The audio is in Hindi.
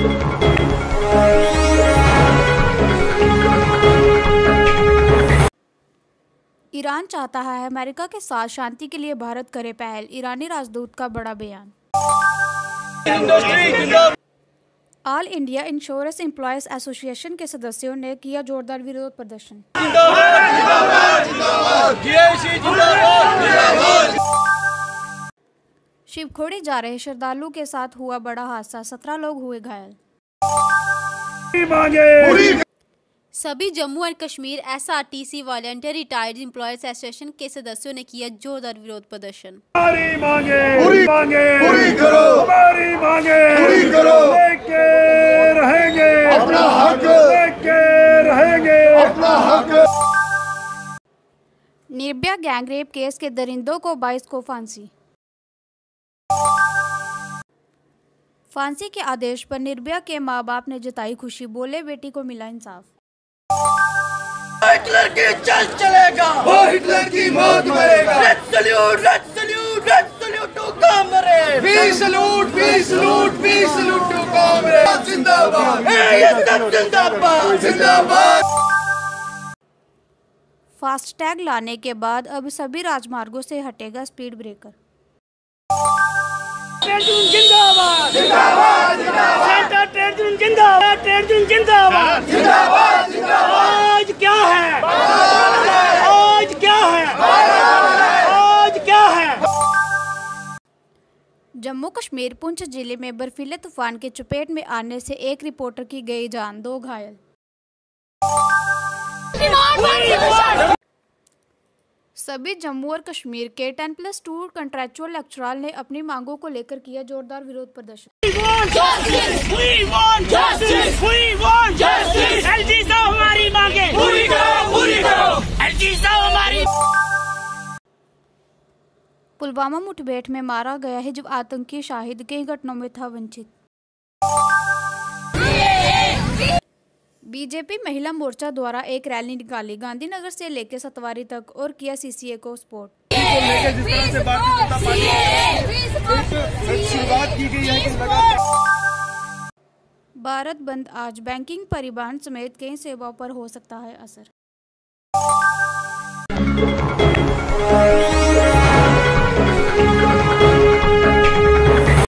ईरान चाहता है अमेरिका के साथ शांति के लिए भारत करे पहल, ईरानी राजदूत का बड़ा बयान। All India insurance employees association के सदस्यों ने किया जोरदार विरोध प्रदर्शन। शिवखोड़ी जा रहे श्रद्धालु के साथ हुआ बड़ा हादसा, 17 लोग हुए घायल। सभी Jammu and Kashmir SRTC volunteer retired employees association के सदस्यों ने किया जोरदार विरोध प्रदर्शन। हमारी मांगे पूरी करो, हमारी मांगे पूरी करो, लेके रहेंगे अपना हक, लेके रहेंगे अपना हक। निर्भया गैंगरेप केस के दरिंदों को 22 को फांसी। फांसी के आदेश पर निर्भया के मां बाप ने जताई खुशी, बोले बेटी को मिला इंसाफ। हिटलर की चल चलेगा, वो हिटलर की मौत मरेगा। Red salute, red salute, red salute to comrade. We salute, we salute, we salute to comrade. जिंदाबाद, जिंदाबाद, जिंदाबाद। फास्टैग लाने के बाद अब सभी राजमार्गों से हटेगा स्पीड ब्रेकर। जिंदाबाद, जिंदाबाद, जिंदाबाद, ट्रेड यूनियन जिंदाबाद, ट्रेड यूनियन जिंदाबाद, जिंदाबाद, जिंदाबाद। आज क्या है, आज क्या है, आज क्या है। जम्मू कश्मीर पुंछ जिले में बर्फीले तूफान के चपेट में आने से एक रिपोर्टर की गई जान, 2 घायल। सभी जम्मू और कश्मीर के 10+2 कंट्रेक्चुअल लेक्चरर ने अपनी मांगों को लेकर किया जोरदार विरोध प्रदर्शन। हमारी मांगे पूरी करो, पूरी करो, हमारी। पुलवामा मुठभेड़ में मारा गया है जब आतंकी शाहिद कई घटनाओं में था वंचित। बीजेपी महिला मोर्चा द्वारा एक रैली निकाली गांधीनगर से लेकर सतवारी तक और किया सीसीए को सपोर्ट। भारत बंद आज बैंकिंग, परिवहन समेत कई सेवाओं पर हो सकता है असर।